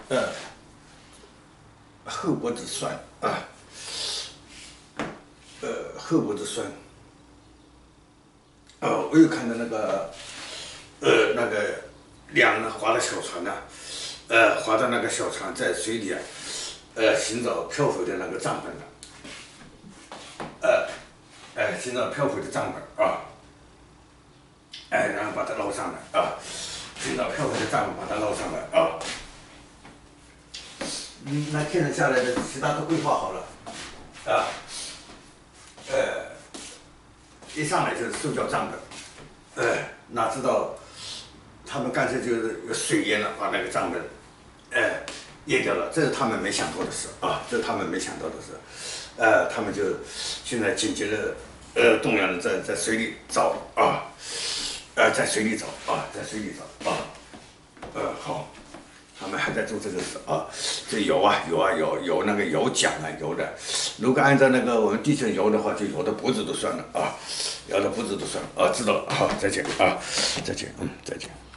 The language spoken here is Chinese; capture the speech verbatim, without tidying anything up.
呃，后脖子酸啊，呃，后脖子酸。哦，我又看到那个，呃，那个两人划的小船呢、呃，划的那个小船在水里啊，呃，寻找漂浮的那个账本的，呃，呃，寻找漂浮的账本啊，哎，然后把它捞上来啊，寻找漂浮的账本，把它捞上来啊。嗯，那天人下来的其他都规划好了，啊，呃，一上来就是收缴账本，呃，哪知道他们干脆就是有水淹了，把那个账本，呃，淹掉了，这是他们没想到的事啊，这是他们没想到的事，呃，他们就现在紧急的，呃，动员了在在水里找啊，呃，在水里找啊，在水里找啊，呃，好。他们还在做这个事啊，这有啊有啊有有那个有奖啊有的，如果按照那个我们地震摇的话，就摇的脖子都酸了啊，摇的脖子都酸了啊，知道了，好，再见啊，再见，嗯，再见。